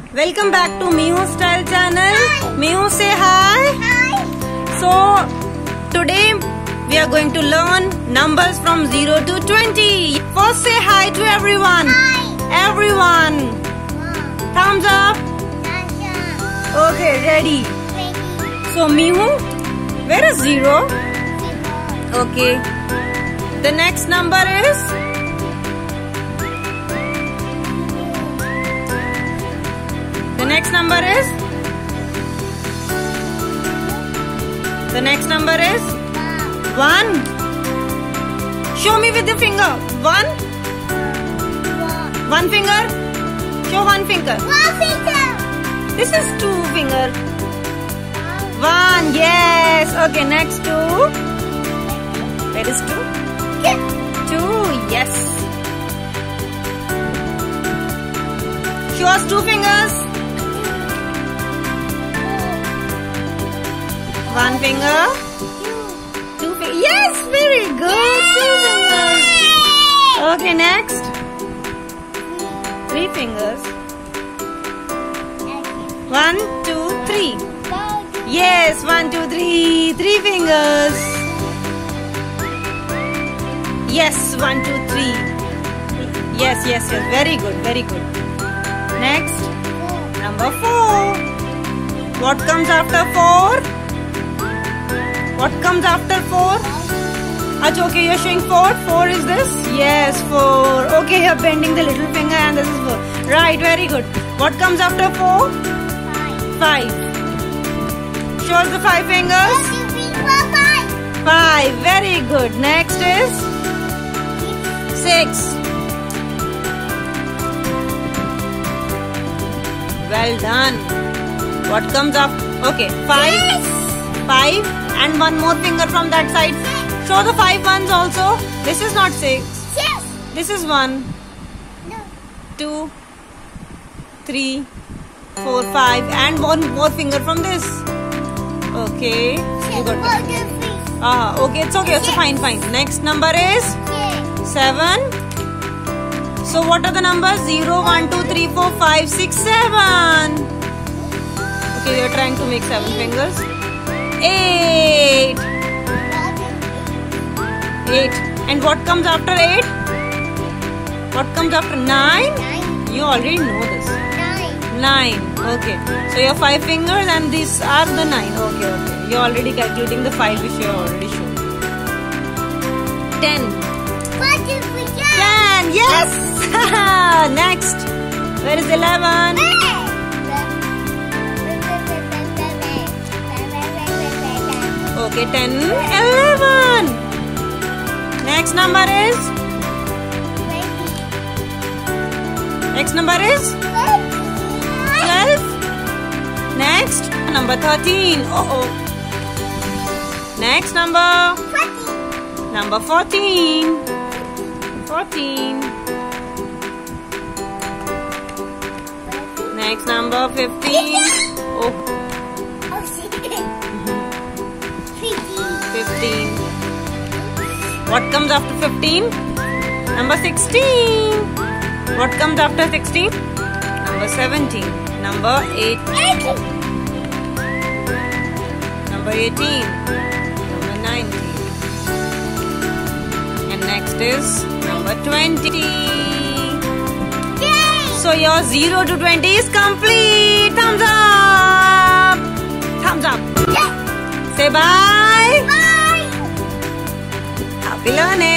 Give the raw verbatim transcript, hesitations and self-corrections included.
Welcome back to Mihu Style channel. Hi. Mihu, say hi. Hi. So today we are going to learn numbers from zero to twenty. First say hi to everyone. Hi. Everyone. Wow. Thumbs up. Thumbs up. Okay, ready. Ready. So Mihu, where is zero? Zero. Okay. The next number is The next number is The next number is Wow. one. Show me with the finger. One. Wow. One finger. Show one finger. One finger. This is two finger. Wow. One. Yes. Okay. Next two. Where is two? Two. Yes. Show us two fingers. One finger. Two fingers. Yes. Very good. Two fingers. Okay. Next. Three fingers. One, two, three. Yes, one, two, three. Three fingers. Yes, one, two, three. Yes, yes, yes. Very good, very good. Next, number four. What comes after four? What comes after four? Achha, okay, you're showing four. Four is this? Yes, four. Okay, you're bending the little finger and this is four. Right, very good. What comes after four? Five. Show us the five fingers. One, two, three, four, five. Five. Very good. Next is six. Well done. What comes after? Okay, five. Yes. Five and one more finger from that side. Show the five ones also. This is not six. Yes. This is one, No. two, three, four, five, and one more finger from this. Okay, you got One, it. two, three. Ah, okay, it's okay. It's fine, fine. Next number is Yes. seven. So what are the numbers? Zero, one, two, three, four, five, six, seven. Okay, you're trying to make seven fingers. Eight. Eight. And what comes after eight? What comes after nine? Nine. You already know this. Nine. Nine. Okay. So your five fingers and these are the nine. Okay, okay. You're already calculating the five which you have already shown. Ten. One, two, three, four. Ten. Yes. Next. Where is eleven? Okay, ten, eleven. Next number is? Next number is? twelve. Next, number thirteen. Uh oh. Next number? Number fourteen. fourteen. Next number fifteen. Oh, fifteen. What comes after fifteen? Number sixteen. What comes after sixteen? Number seventeen. Number eighteen. Number eighteen. Number nineteen. And next is number twenty. So your zero to twenty is complete. Thumbs up. Thumbs up. Say bye. Bye. Happy learning.